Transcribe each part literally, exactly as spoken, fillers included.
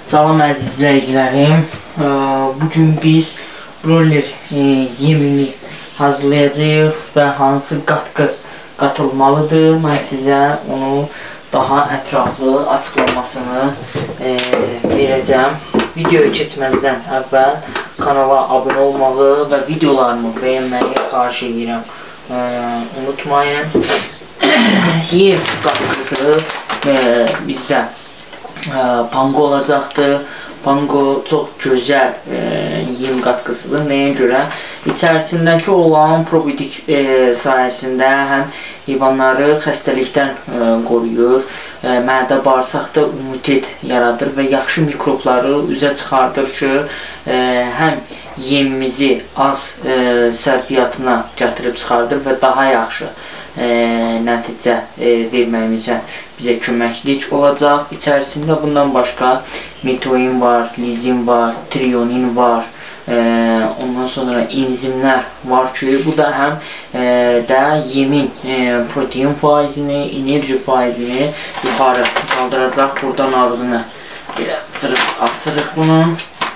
Salam əziz izləyicilərim. Bugün biz broiler yemini hazırlayacağıq və hansı qatqı qatılmalıdır. Mən sizə onu daha ətraflı açıqlamasını verəcəm. Videoyu keçməzdən əvvəl kanala abunə olmağı və videolarımı bəyənməyi xahiş edirəm. Unutmayın. Yer qatqısı bizdə pango olacaqdır. Pango çox gözəl yem qatqısıdır. Nəyə görə? İçərisindəki olan probiotik sayəsində həm heyvanları xəstəlikdən qoruyur, mədə bağırsaqda immunitet yaradır və yaxşı mikrobları üzə çıxardır ki, həm yemimizi az sərfiyyatına gətirib çıxardır və daha yaxşı nəticə verməyimizə bizə köməklik olacaq. İçərisində bundan başqa metoin var, lizin var, trionin var, ondan sonra enzimlər var ki, bu da həm də yemin protein faizini, enerji faizini yuxarı qaldıracaq. Buradan ağzını açırıq bunun.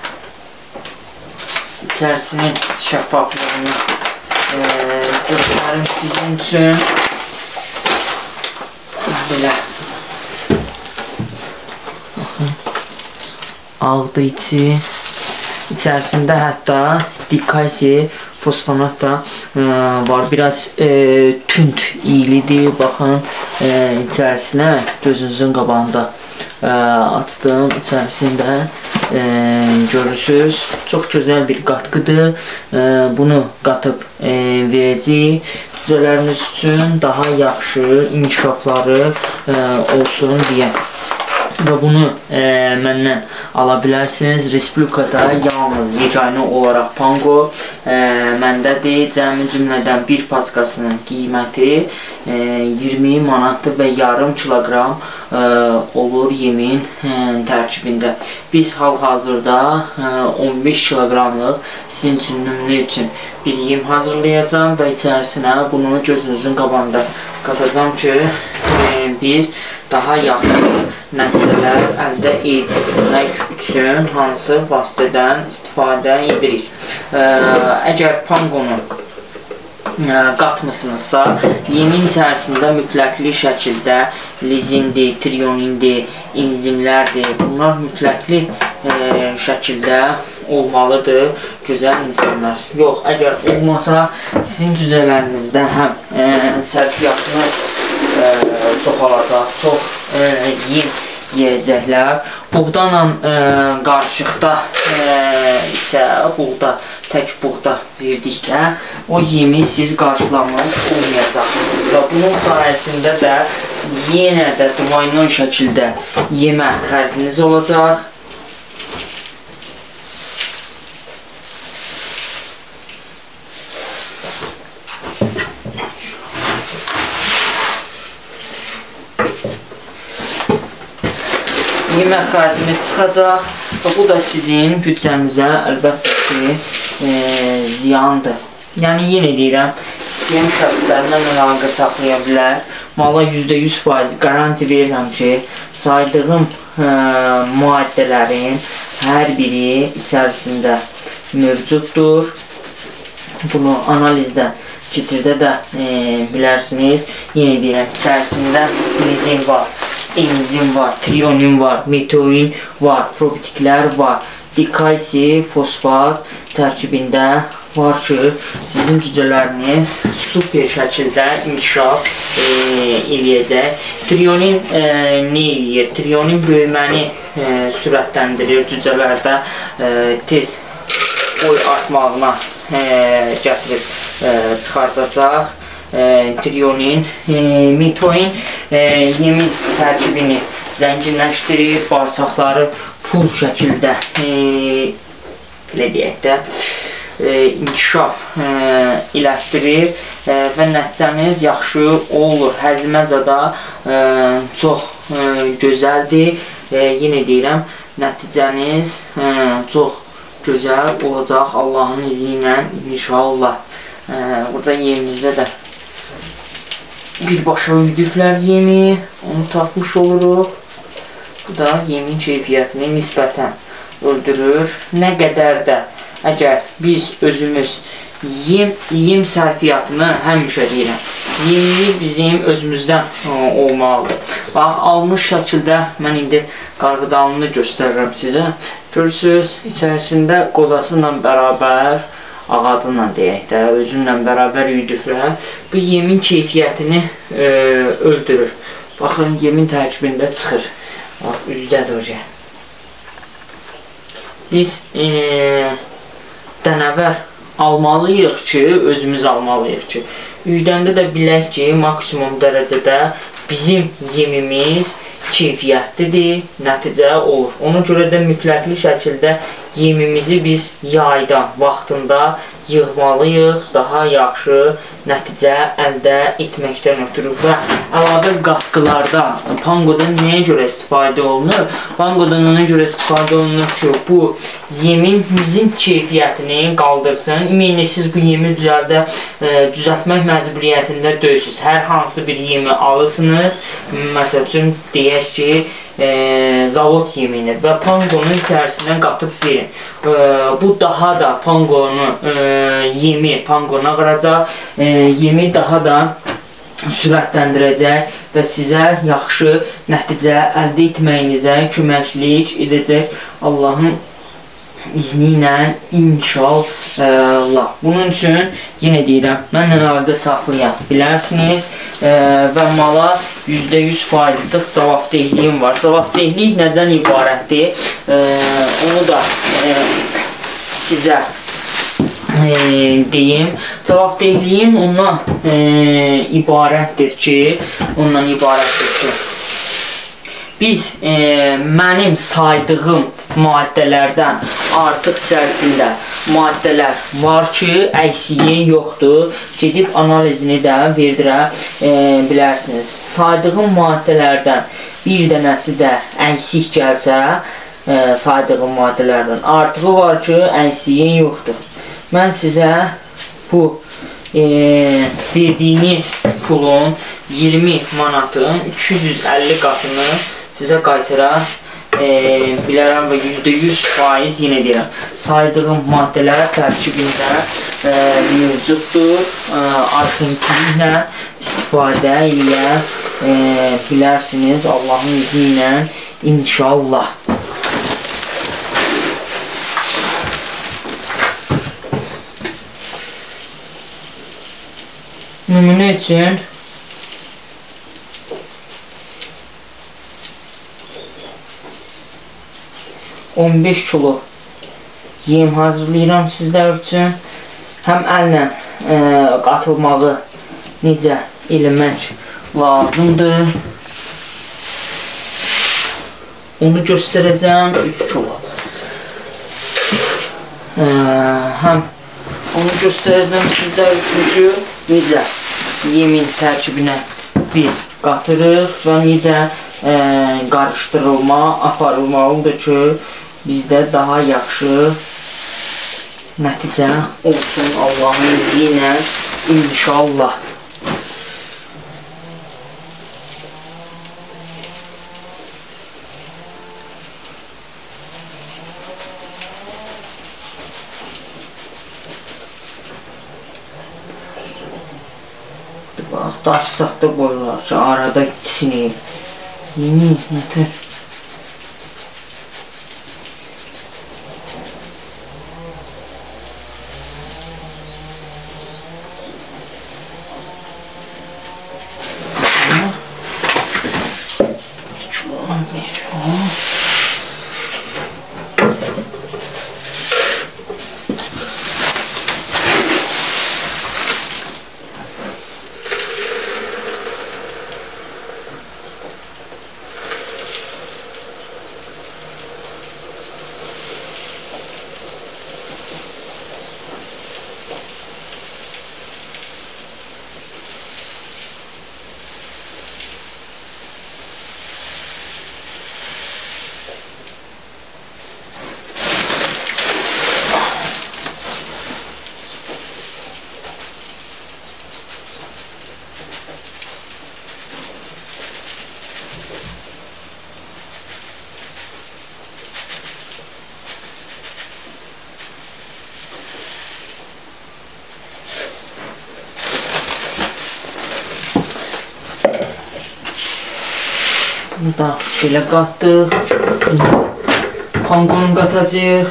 İçərisinin şəffaflığını göstərim sizin üçün. Belə ağdı içi. İçərisində hətta dikalsium fosfonat da var. Biraz tünd iyilidir. Baxın, içərisinə gözünüzün qabağında açdım. İçərisində görürsünüz. Çox gözəl bir qatqıdır. Bunu qatıb verəcəyik. Cüzələrimiz üçün daha yaxşı inkişafları olsun deyə. Və bunu məndən ala bilərsiniz. Respublikada yalnız yeganə olaraq pango məndədir. Cəmi cümlədən bir paçkasının qiyməti iyirmi manatdır və yarım kiloqram olur yemin tərkibində. Biz hal-hazırda on beş kiloqramlıq sizin üçün nümunə üçün bir yem hazırlayacağım və içərisinə bunu gözünüzün qabağında qatacağım ki, biz daha yaxşı nəticələr əldə etmək üçün hansı vasitədən istifadə edirik. Əgər pangonu qatmısınızsa, yemin içərisində mütləqli şəkildə lizindir, trionindir, enzimlərdir. Bunlar mütləqli şəkildə olmalıdır, gözəl insanlar. Yox, əgər olmasa, sizin cüzələrinizdə həm sərfiyyatınız çoxalacaq, çox yem yiyəcəklər. Buğdayla qarışıqda isə buğda, tək buğda verdikdə o yemi siz qarşılamış olmayacaqsınız və bunun sayəsində də yenə də dumanlı şəkildə yemə xərciniz olacaq. Yemək xərciniz çıxacaq və bu da sizin büdcəmizə əlbəttə ki, ziyandır. Yəni, yenə deyirəm, istəyən şəxslərlə əlaqə saxlaya bilər. Mala yüzdə yüz faiz qaranti verirəm ki, saydığım müaddələrin hər biri içərisində mövcuddur. Bunu analizdə, keçirdə də bilərsiniz. Yenə deyirəm, içərisində lizin var, enzim var, trionin var, metoin var, probiotiklər var, dikalsium fosfat tərkibində var ki, sizin cücələriniz super şəkildə inkişaf eləyəcək. Trionin nə eləyir? Trionin böyüməni sürətləndirir, cücələrdə tez boy artmağına gətirib çıxardacaq. Trionin, metoin yemin tərkibini zənginləşdirir, bağırsaqları full şəkildə belə deyək də inkişaf elətdirir və nəticəniz yaxşı olur. Həzmə zada çox gözəldir. Yenə deyirəm, nəticəniz çox gözəl olacaq Allahın izni ilə inşallah. Burada yemimizdə də birbaşa üydüklər yemi, onu tapmış oluruq. Bu da yemin keyfiyyətini nisbətən öldürür. Nə qədər də əgər biz özümüz yem, yem sərfiyyatını həmişə deyirəm, yemli bizim özümüzdən olmalıdır. Bax, almış şəkildə mən indi qarğıdalını göstərirəm sizə. Görürsünüz, içərisində qozasıyla bərabər, ağacıyla deyək də, özünlə bərabər üydüklər bu yemin keyfiyyətini e, öldürür. Baxın, yemin tərkibində çıxır. Bax, üzdədir hocam. Biz e, dənəvər almalıyıq ki, özümüz almalıyıq ki, üydəndə də bilək ki, maksimum dərəcədə bizim yemimiz keyfiyyətlidir, nəticə olur. Ona görə də mütləqli şəkildə yemimizi biz yaydan, vaxtında yığmalıyıq, daha yaxşı nəticə əldə etməkdən ötürü və əlavə qatqılarda panqodan nəyə görə istifadə olunur? Panqodan ona görə istifadə olunur ki, bu yemimizin keyfiyyətini qaldırsın. Ümumiyyətlə siz bu yemi düzəldə, e, düzəltmək məcburiyyətində deyilsiniz. Hər hansı bir yemi alırsınız. Məsəl üçün deyək ki, e, zavod yemini və panqonun içərisindən qatıb verin. E, bu daha da panqonu e, yemi panqona qıracaq, e, yemi daha da sürətləndirəcək və sizə yaxşı nəticə əldə etməyinizə köməklik edəcək Allahın izni ilə inşallah. Bunun üçün yenə deyirəm, mənlə əlaqə saxlaya bilərsiniz e, və mala yüzdə yüz faizlik cavabdehliyim var. Cavabdehlik nədən ibarətdir? E, onu da e, sizə e, deyim. Cavabdehliyim ondan e, ibarətdir ki, ondan ibarətdir ki, biz e, mənim saydığım maddələrdən artıq içərisində maddələr var ki, əksiyi yoxdur. Gedib analizini də verdirə e, bilərsiniz. Saydığım maddələrdən bir dənəsi də əksik gəlsə, e, saydığım maddələrdən artığı var ki, əksiyi yoxdur. Mən sizə bu e, verdiyiniz pulun iyirmi manatın iki yüz əlli qatını sizə qaytıra e, bilərəm və yüzdə yüz faiz yenə deyirəm. Saydığım maddələr tərkibində e, mövcuddur. E, Arximçiliklə istifadə ilə e, bilərsiniz Allahın izni ilə inşallah. Nümunə üçün on beş kilo yem hazırlayıram sizlər üçün. Həm əllə e, qatılmağı necə eləmək lazımdır, onu göstərəcəm. üç kilo e, həm onu göstərəcəm sizlər üçün ki, necə yemin tərkibinə biz qatırıq və necə e, qarışdırılma aparılmalıdır ki, bizdə daha yaxşı nəticə olsun Allahın izni ilə inşallah. Bax, daş saxda qoyurlar ki, arada sinir. Yeni nətər? Burada belə qatdıq. Panqonu qatacağıq.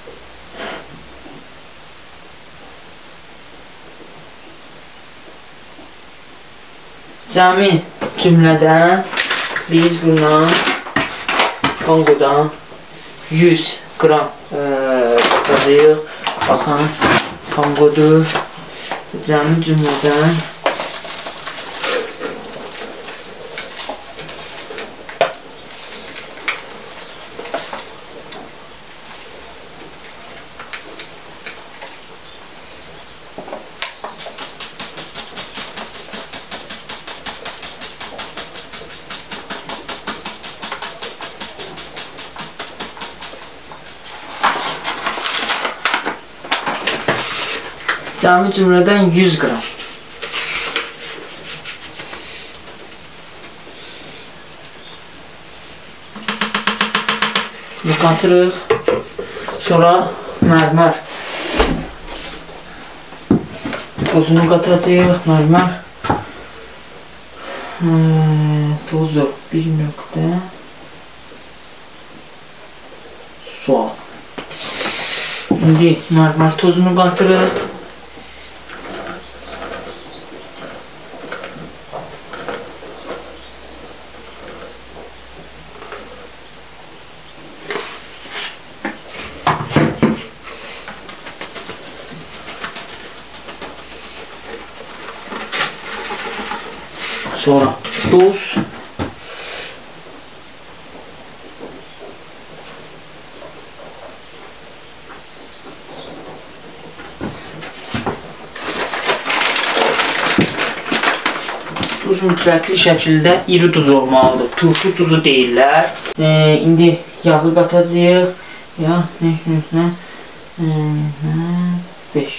Cəmi cümlədən biz bundan panqodan yüz qram qatacağıq. Baxın, panqodur. Cəmi cümlədən Cəmi cümlədən yüz qram. Bunu qatırıq. Sonra mərmər tozunu qatacağıq. Mərmər tozu bir nöqtə sual. İndi mərmər tozunu qatırıq. Sonra duz. Duz mütləqli şəkildə iri duz olmalıdır. Turşu duzu deyirlər. E, indi yağı qatacağıq. Ya, ne, ne, ne, beş.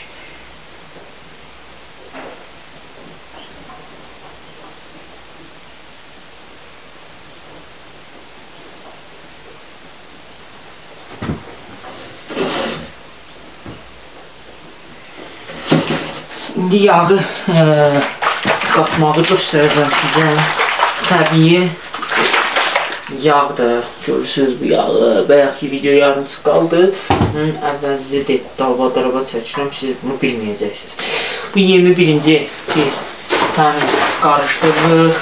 İndi yağı e, qatmağı göstərəcəm sizə. Təbii yağdır. Görürsünüz bu yağı. Bayaqki video yarımçı qaldı. Bunun əvvəzi dalba-daraba çəkirəm. Siz bunu bilməyəcəksiniz. Bu yemi birinci biz təmiz qarışdırırıq.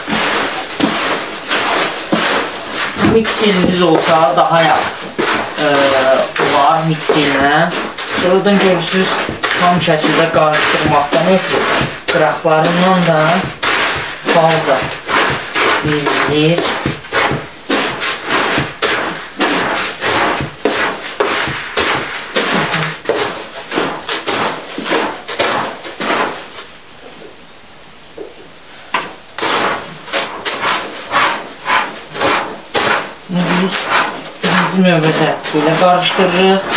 Mikseriniz olsa daha yaxşı e, olar mikserlə. Sonradan görürsünüz tam şəkildə qarışdırmaqdan ötürü qıraqlarından da fazla verilir. Biz birinci növbədə belə qarışdırırıq.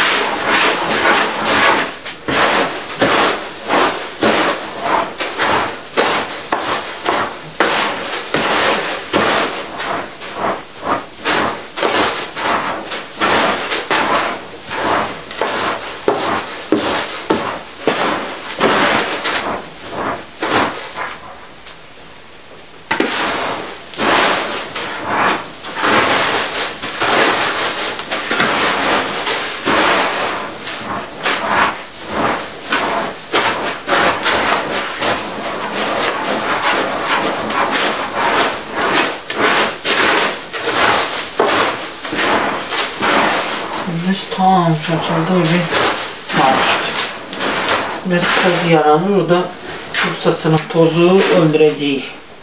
Tam şəkildə öyle karışır. Biraz toz yaranır. Orada çok saçınıb tozu öldürəcəyik.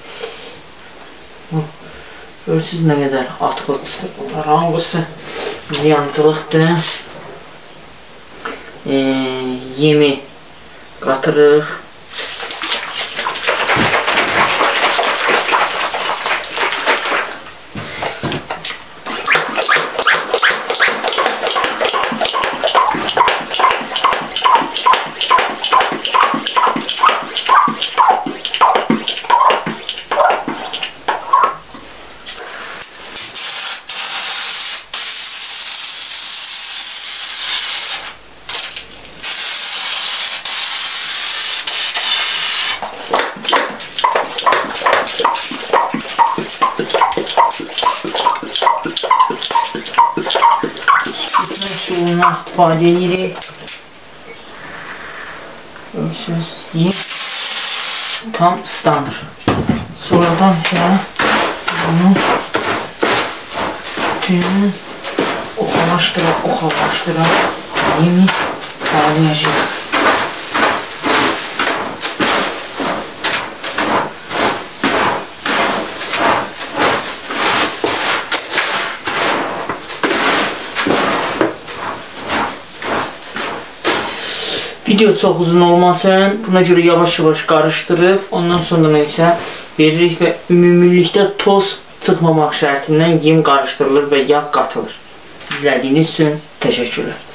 Görürsünüz nə qədər atxıqdır. Bunlar hangisi ziyancılıqdır. E, yemi qatırıq. bundan istifadə edirik. Görürsünüz, yem tam ıslanır. Sonradan isə bunu bütün oxalaşdıra, oxalaşdıra yemi bağlayacaq. Video çox uzun olmasın, buna görə yavaş-yavaş qarışdırıb, ondan sonra isə veririk və ümumilikdə toz çıxmamaq şərtindən yem qarışdırılır və yağ qatılır. İzlədiyiniz üçün təşəkkürlər.